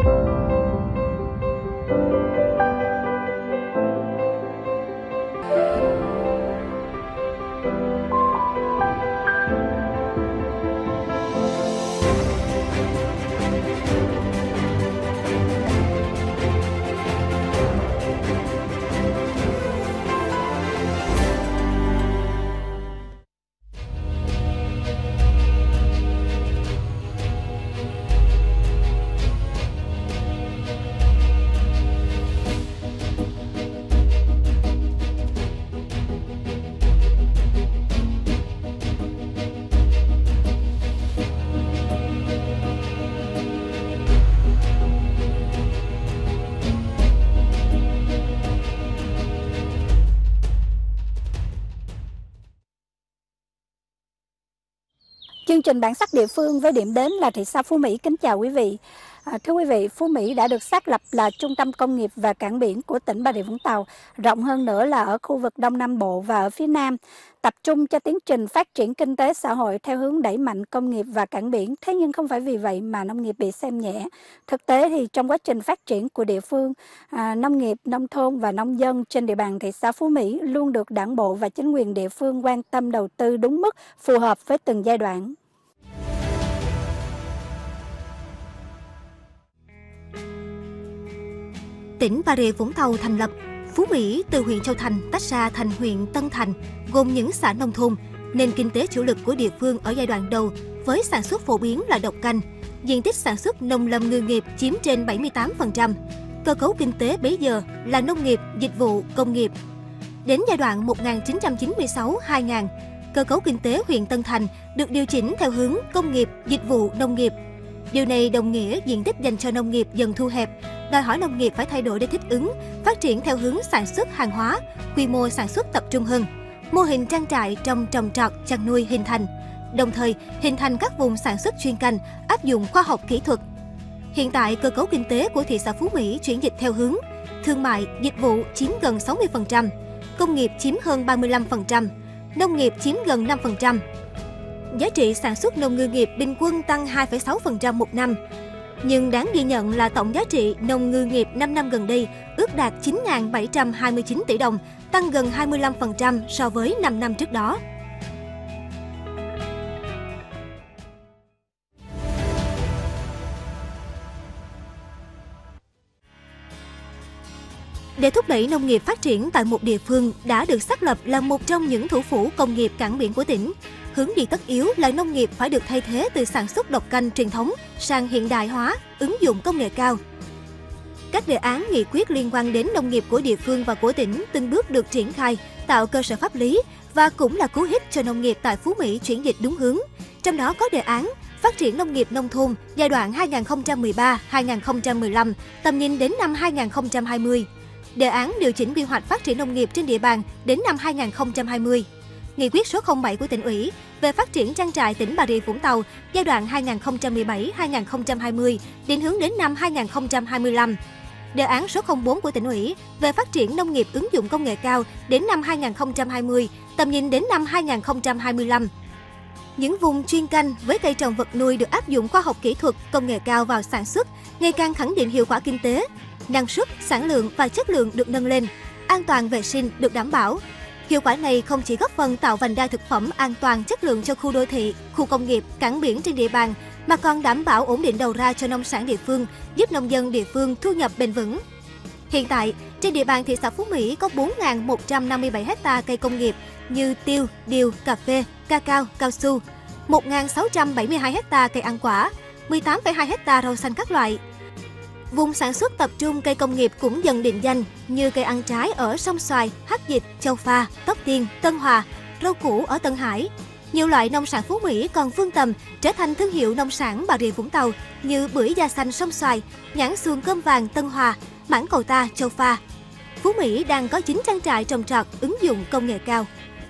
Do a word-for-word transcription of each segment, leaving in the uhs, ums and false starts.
Chương trình Bản sắc địa phương với điểm đến là thị xã Phú Mỹ kính chào quý vị. À, thưa quý vị, Phú Mỹ đã được xác lập là trung tâm công nghiệp và cảng biển của tỉnh Bà Rịa Vũng Tàu, rộng hơn nữa là ở khu vực Đông Nam Bộ và ở phía Nam, tập trung cho tiến trình phát triển kinh tế xã hội theo hướng đẩy mạnh công nghiệp và cảng biển. Thế nhưng không phải vì vậy mà nông nghiệp bị xem nhẹ. Thực tế thì trong quá trình phát triển của địa phương, à, nông nghiệp, nông thôn và nông dân trên địa bàn thị xã Phú Mỹ luôn được đảng bộ và chính quyền địa phương quan tâm đầu tư đúng mức, phù hợp với từng giai đoạn. Tỉnh Bà Rịa Vũng Tàu thành lập, Phú Mỹ từ huyện Châu Thành tách ra thành huyện Tân Thành, gồm những xã nông thôn, nên kinh tế chủ lực của địa phương ở giai đoạn đầu với sản xuất phổ biến là độc canh, diện tích sản xuất nông lâm ngư nghiệp chiếm trên bảy mươi tám phần trăm. Cơ cấu kinh tế bấy giờ là nông nghiệp, dịch vụ, công nghiệp. Đến giai đoạn một nghìn chín trăm chín mươi sáu đến hai nghìn, cơ cấu kinh tế huyện Tân Thành được điều chỉnh theo hướng công nghiệp, dịch vụ, nông nghiệp. Điều này đồng nghĩa diện tích dành cho nông nghiệp dần thu hẹp, đòi hỏi nông nghiệp phải thay đổi để thích ứng, phát triển theo hướng sản xuất hàng hóa, quy mô sản xuất tập trung hơn. Mô hình trang trại trong trồng trọt, chăn nuôi hình thành, đồng thời hình thành các vùng sản xuất chuyên canh, áp dụng khoa học kỹ thuật. Hiện tại, cơ cấu kinh tế của thị xã Phú Mỹ chuyển dịch theo hướng thương mại, dịch vụ chiếm gần sáu mươi phần trăm, công nghiệp chiếm hơn ba mươi lăm phần trăm, nông nghiệp chiếm gần năm phần trăm. Giá trị sản xuất nông ngư nghiệp bình quân tăng hai phẩy sáu phần trăm một năm. Nhưng đáng ghi nhận là tổng giá trị nông ngư nghiệp năm năm gần đây ước đạt chín nghìn bảy trăm hai mươi chín tỷ đồng, tăng gần hai mươi lăm phần trăm so với năm năm trước đó. Để thúc đẩy nông nghiệp phát triển tại một địa phương đã được xác lập là một trong những thủ phủ công nghiệp cảng biển của tỉnh. Hướng đi tất yếu là nông nghiệp phải được thay thế từ sản xuất độc canh truyền thống sang hiện đại hóa, ứng dụng công nghệ cao. Các đề án nghị quyết liên quan đến nông nghiệp của địa phương và của tỉnh từng bước được triển khai, tạo cơ sở pháp lý và cũng là cú hích cho nông nghiệp tại Phú Mỹ chuyển dịch đúng hướng. Trong đó có đề án phát triển nông nghiệp nông thôn giai đoạn hai nghìn không trăm mười ba đến hai nghìn không trăm mười lăm, tầm nhìn đến năm hai nghìn không trăm hai mươi. Đề án điều chỉnh quy hoạch phát triển nông nghiệp trên địa bàn đến năm hai nghìn không trăm hai mươi. Nghị quyết số không bảy của tỉnh ủy về phát triển trang trại tỉnh Bà Rịa Vũng Tàu giai đoạn hai nghìn không trăm mười bảy đến hai nghìn không trăm hai mươi, định hướng đến năm hai nghìn không trăm hai mươi lăm. Đề án số không bốn của tỉnh ủy về phát triển nông nghiệp ứng dụng công nghệ cao đến năm hai nghìn không trăm hai mươi, tầm nhìn đến năm hai nghìn không trăm hai mươi lăm. Những vùng chuyên canh với cây trồng vật nuôi được áp dụng khoa học kỹ thuật, công nghệ cao vào sản xuất, ngày càng khẳng định hiệu quả kinh tế, năng suất, sản lượng và chất lượng được nâng lên, an toàn vệ sinh được đảm bảo. Hiệu quả này không chỉ góp phần tạo vành đai thực phẩm an toàn chất lượng cho khu đô thị, khu công nghiệp, cảng biển trên địa bàn, mà còn đảm bảo ổn định đầu ra cho nông sản địa phương, giúp nông dân địa phương thu nhập bền vững. Hiện tại, trên địa bàn thị xã Phú Mỹ có bốn nghìn một trăm năm mươi bảy ha cây công nghiệp như tiêu, điều, cà phê, cacao, cao su, một nghìn sáu trăm bảy mươi hai ha cây ăn quả, mười tám phẩy hai ha rau xanh các loại. Vùng sản xuất tập trung cây công nghiệp cũng dần định danh như cây ăn trái ở Sông Xoài, Hắc Dịch, Châu Pha, Tóc Tiên, Tân Hòa, rau củ ở Tân Hải. Nhiều loại nông sản Phú Mỹ còn vươn tầm trở thành thương hiệu nông sản Bà Rịa Vũng Tàu như bưởi da xanh Sông Xoài, nhãn xuồng cơm vàng Tân Hòa, mãng cầu ta Châu Pha. Phú Mỹ đang có chín trang trại trồng trọt ứng dụng công nghệ cao.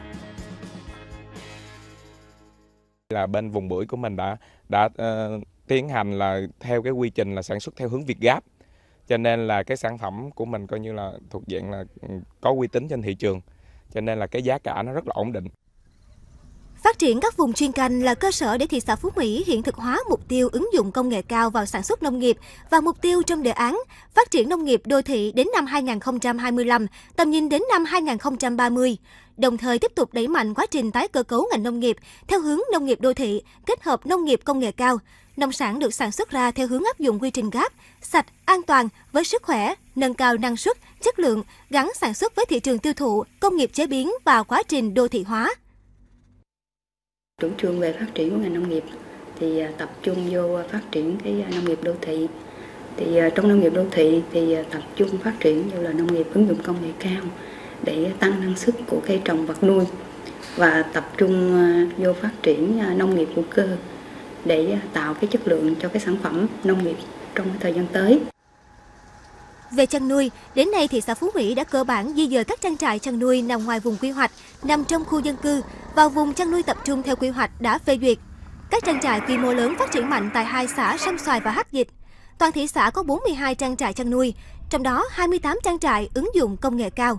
Là bên vùng bưởi của mình đã đã uh, tiến hành là theo cái quy trình là sản xuất theo hướng Việt Gáp, cho nên là cái sản phẩm của mình coi như là thuộc dạng là có uy tín trên thị trường, cho nên là cái giá cả nó rất là ổn định. Phát triển các vùng chuyên canh là cơ sở để thị xã Phú Mỹ hiện thực hóa mục tiêu ứng dụng công nghệ cao vào sản xuất nông nghiệp và mục tiêu trong đề án phát triển nông nghiệp đô thị đến năm hai nghìn không trăm hai mươi lăm, tầm nhìn đến năm hai nghìn không trăm ba mươi. Đồng thời tiếp tục đẩy mạnh quá trình tái cơ cấu ngành nông nghiệp theo hướng nông nghiệp đô thị, kết hợp nông nghiệp công nghệ cao. Nông sản được sản xuất ra theo hướng áp dụng quy trình gáp, sạch, an toàn với sức khỏe, nâng cao năng suất, chất lượng, gắn sản xuất với thị trường tiêu thụ, công nghiệp chế biến và quá trình đô thị hóa. Chủ trương về phát triển của ngành nông nghiệp thì tập trung vô phát triển cái nông nghiệp đô thị. Thì trong nông nghiệp đô thị thì tập trung phát triển như là nông nghiệp ứng dụng công nghệ cao để tăng năng suất của cây trồng vật nuôi và tập trung vô phát triển nông nghiệp hữu cơ để tạo cái chất lượng cho cái sản phẩm nông nghiệp trong thời gian tới. Về chăn nuôi, đến nay thị xã Phú Mỹ đã cơ bản di dời các trang trại chăn nuôi nằm ngoài vùng quy hoạch, nằm trong khu dân cư vào vùng chăn nuôi tập trung theo quy hoạch đã phê duyệt. Các trang trại quy mô lớn phát triển mạnh tại hai xã Sông Xoài và Hắc Dịch. Toàn thị xã có bốn mươi hai trang trại chăn nuôi, trong đó hai mươi tám trang trại ứng dụng công nghệ cao.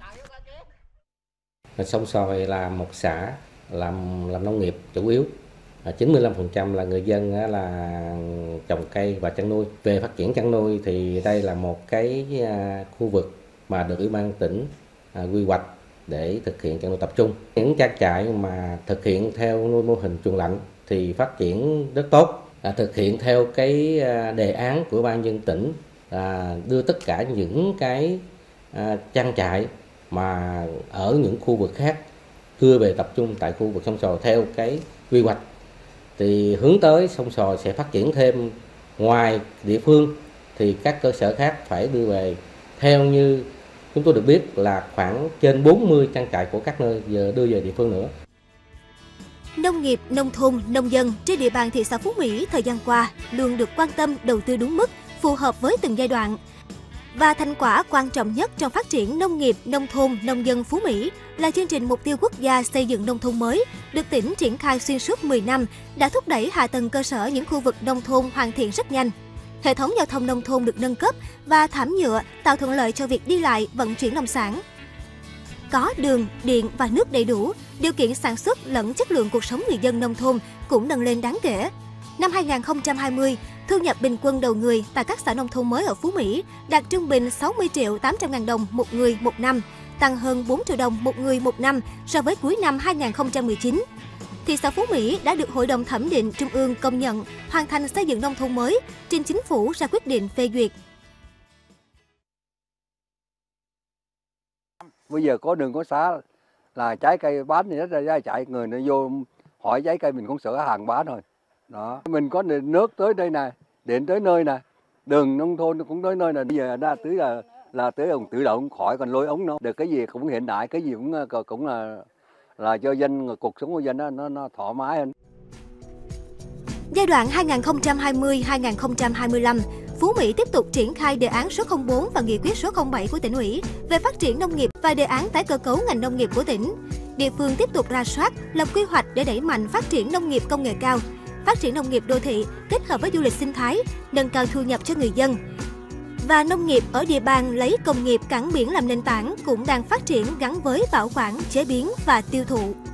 Sông Xoài là một xã làm làm nông nghiệp chủ yếu. chín mươi lăm phần trăm là người dân là trồng cây và chăn nuôi. Về phát triển chăn nuôi thì đây là một cái khu vực mà được Ủy ban tỉnh quy hoạch để thực hiện chăn nuôi tập trung. Những trang trại mà thực hiện theo nuôi mô hình chuồng lạnh thì phát triển rất tốt. À, thực hiện theo cái đề án của Ủy ban nhân dân tỉnh à, đưa tất cả những cái à, trang trại mà ở những khu vực khác đưa về tập trung tại khu vực Sông Xoài theo cái quy hoạch. Thì hướng tới Sông Xoài sẽ phát triển thêm ngoài địa phương thì các cơ sở khác phải đưa về. Theo như chúng tôi được biết là khoảng trên bốn mươi trang trại của các nơi giờ đưa về địa phương nữa. Nông nghiệp, nông thôn, nông dân trên địa bàn thị xã Phú Mỹ thời gian qua luôn được quan tâm đầu tư đúng mức, phù hợp với từng giai đoạn. Và thành quả quan trọng nhất trong phát triển nông nghiệp, nông thôn, nông dân Phú Mỹ là chương trình mục tiêu quốc gia xây dựng nông thôn mới, được tỉnh triển khai xuyên suốt mười năm, đã thúc đẩy hạ tầng cơ sở những khu vực nông thôn hoàn thiện rất nhanh. Hệ thống giao thông nông thôn được nâng cấp và thảm nhựa tạo thuận lợi cho việc đi lại, vận chuyển nông sản. Có đường, điện và nước đầy đủ, điều kiện sản xuất lẫn chất lượng cuộc sống người dân nông thôn cũng nâng lên đáng kể. Năm hai nghìn không trăm hai mươi, thu nhập bình quân đầu người tại các xã nông thôn mới ở Phú Mỹ đạt trung bình sáu mươi triệu tám trăm ngàn đồng một người một năm, tăng hơn bốn triệu đồng một người một năm so với cuối năm hai nghìn không trăm mười chín. Thị xã Phú Mỹ đã được Hội đồng Thẩm định Trung ương công nhận hoàn thành xây dựng nông thôn mới, trình Chính phủ ra quyết định phê duyệt. Bây giờ có đường có xã là trái cây bán thì rất là chạy, người nó vô hỏi trái cây mình cũng sợ hàng bán thôi. Đó, mình có nước tới đây này, điện tới nơi này, đường nông thôn cũng tới nơi này. Bây giờ đã tưới là là tưới ống tự động khỏi còn lôi ống nó. Được cái gì cũng hiện đại, cái gì cũng cũng là là cho dân, cuộc sống của dân nó nó, nó thoải mái hơn. Giai đoạn hai nghìn không trăm hai mươi đến hai nghìn không trăm hai mươi lăm, Phú Mỹ tiếp tục triển khai đề án số không bốn và nghị quyết số không bảy của tỉnh ủy về phát triển nông nghiệp và đề án tái cơ cấu ngành nông nghiệp của tỉnh. Địa phương tiếp tục rà soát, lập quy hoạch để đẩy mạnh phát triển nông nghiệp công nghệ cao, phát triển nông nghiệp đô thị kết hợp với du lịch sinh thái, nâng cao thu nhập cho người dân. Và nông nghiệp ở địa bàn lấy công nghiệp cảng biển làm nền tảng cũng đang phát triển gắn với bảo quản, chế biến và tiêu thụ.